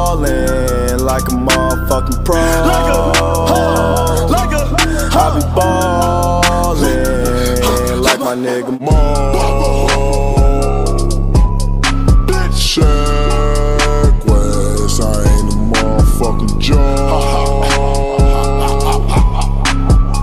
ballin' like a motherfucking pro. I be ballin'.